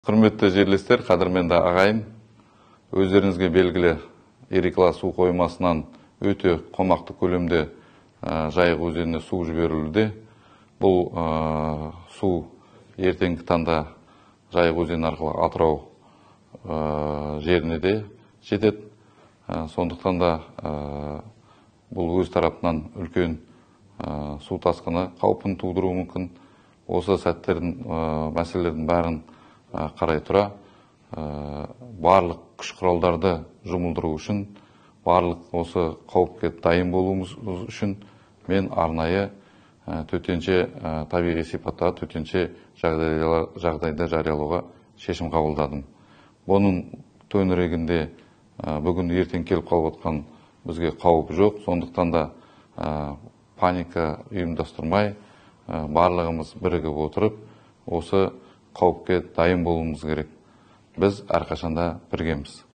Құрметті жерлестер, қадірменді ағайын, өздеріңізге белгілі Ерекла су қоймасынан өте қомақты көлемде Жайық өзеніне су жіберілуде. Бұл су ертеңгі таңда Жайық өзені арқылы Атырау жеріне де жетеді. Сондықтан да бұл өз тарапынан үлкен су тасқыны қаупін тудыруы мүмкін. Осы сәттердің мәселелердің бәрін қарай тұра, барлық күш құралдарды жұмылдыру үшін, барлық осы қауіпке дайын болуымыз үшін мен арнайы төтенше табиғи сипаттағы төтенше жағдайды жариялауға шешім қабылдадым. Бұның төңірегінде бүгін ертең келіп қалып отқан бізге қауіп жоқ, сондықтан да паника ұйымдастырмай, барлығымыз бірігіп отырып, осы қауіпке дайын болуымыз керек. Біз әрқашанда біргеміз.